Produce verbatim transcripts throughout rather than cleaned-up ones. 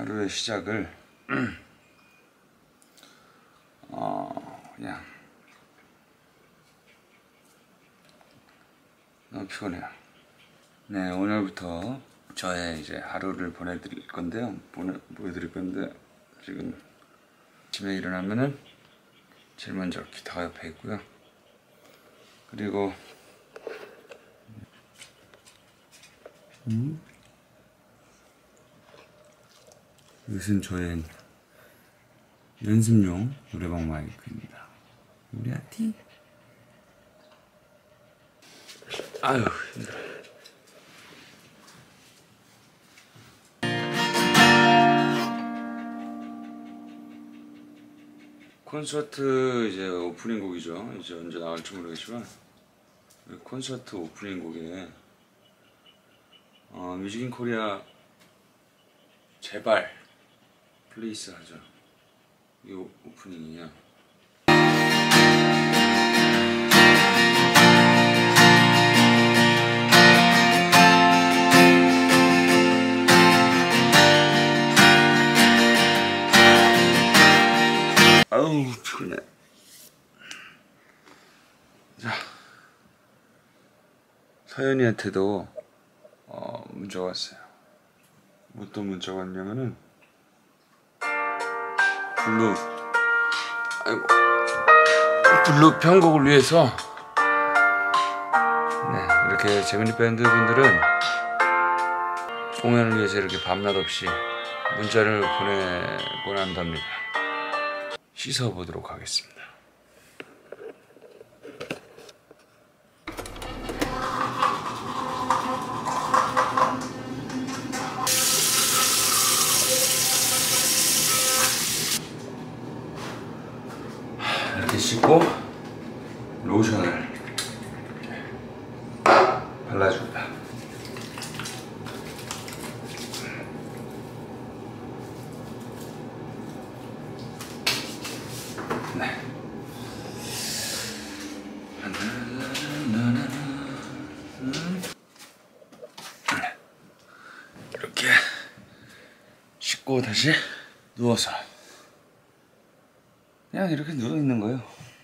하루의 시작을 어 그냥 너무 피곤해요. 네, 오늘부터 저의 이제 하루를 보내드릴 건데요. 보내, 보여드릴 건데 지금 아침에 일어나면은 제일 먼저 기타가 옆에 있고요. 그리고 음? 이것은 저의 연습용 노래방 마이크입니다. 우리 아티. 아유 힘들어. 콘서트 이제 오프닝 곡이죠. 이제 언제 나올지 모르겠지만 콘서트 오프닝 곡에 어, 뮤직인 코리아 제발 플레이스 하죠. 이 오프닝이야. 아우 피곤해. 자, 서연이한테도 어, 문자가 왔어요. 어떤 문자가 왔냐면은 블루 아이고 블루 편곡을 위해서 네, 이렇게 재미니 밴드 분들은 공연을 위해서 이렇게 밤낮 없이 문자를 보내곤 한답니다. 씻어보도록 하겠습니다. 이렇게 씻고 로션을 발라줍니다. 네. 이렇게 씻고 다시 누워서 그냥 이렇게 누워 있는 거예요.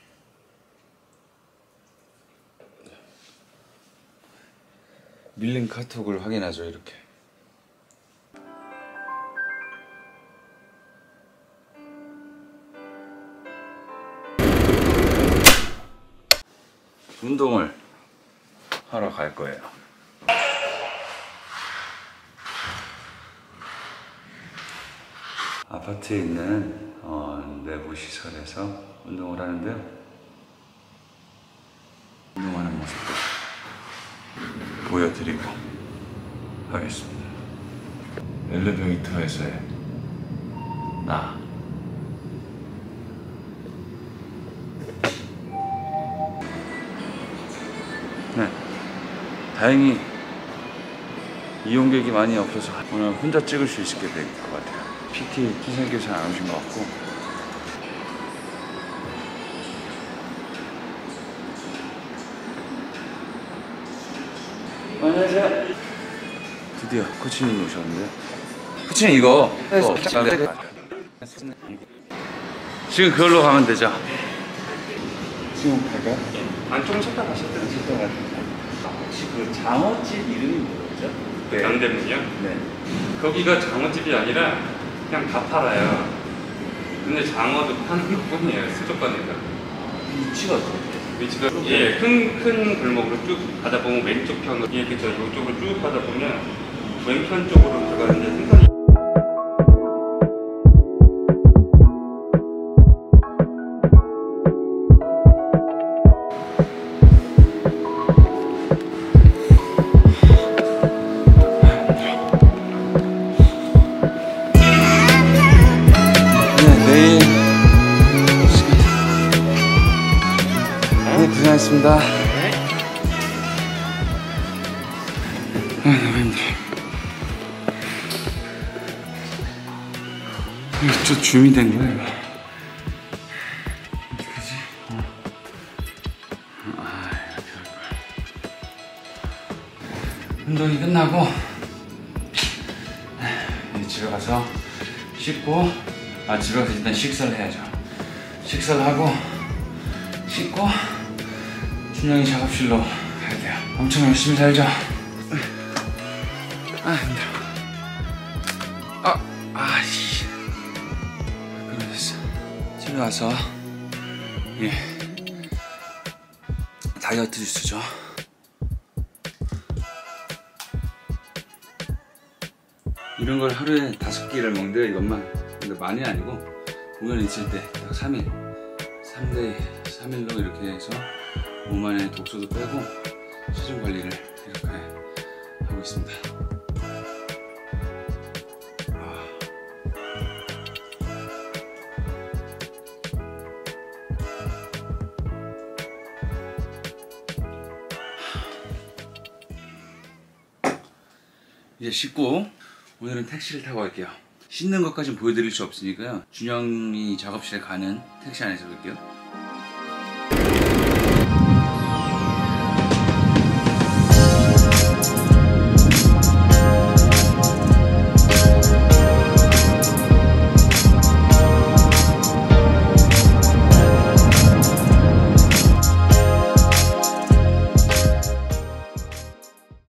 밀린 카톡을 확인하죠. 이렇게. 운동을 하러 갈 거예요. 아파트에 있는 어, 내부 시설에서 운동을 하는데요. 운동하는 모습도 보여드리고 하겠습니다. 엘리베이터에서의 나. 네, 다행히 이용객이 많이 없어서 오늘 혼자 찍을 수 있게 될 것 같아요. 피티 선생님께서 잘 안 오신 것 같고. 안녕하세요. 드디어 코치님 오셨는데. 코치님 이거 어, 지금 그걸로 가면 되죠? 지금 갈까요? 안 좀 찾다 가셨더니 갔다 가요. 혹시 그 장어집 이름이 뭐였죠? 네. 남대문이요? 네. 거기가 장어집이 아니라 그냥 다 팔아요. 근데 장어도 파는 것뿐이에요. 수족관에서. 위치가 어때요? 위치가 예, 큰, 큰 골목으로 쭉 가다 보면 왼쪽 편으로 예, 그쵸. 이쪽으로 쭉 가다 보면 왼편 쪽으로 들어가는데 생선이 고생하셨습니다. 네. 아, 너무 힘들어. 이거 저 줌이 된 거야, 이거. 어떡하지? 어. 아, 이렇게 할 거야. 운동이 끝나고, 이제 집에 가서 씻고, 아 집에 가서 일단 식사를 해야죠. 식사를 하고 씻고 준영이 작업실로 가야 돼요. 엄청 열심히 살죠. 아 힘들어. 아 아씨 그랬어. 집에 와서 예 다이어트 주스죠. 이런 걸 하루에 다섯 개를 먹는데 이것만. 근데 많이 아니고 공연 있을 때 딱 삼 일 삼 데이 삼 일로 이렇게 해서 몸 안에 독소도 빼고 체중 관리를 이렇게 하고 있습니다. 아. 이제 씻고 오늘은 택시를 타고 갈게요. 씻는 것까지는 보여드릴 수 없으니까요. 준영이 작업실에 가는 택시 안에서 볼게요.